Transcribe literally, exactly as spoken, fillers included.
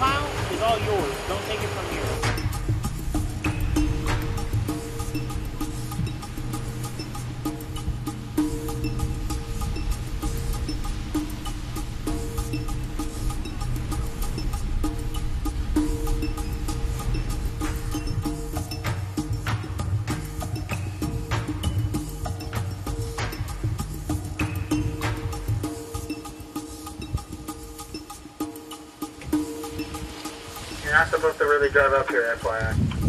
pile is all yours. Don't take it from here. You're not supposed to really drive up here, F Y I.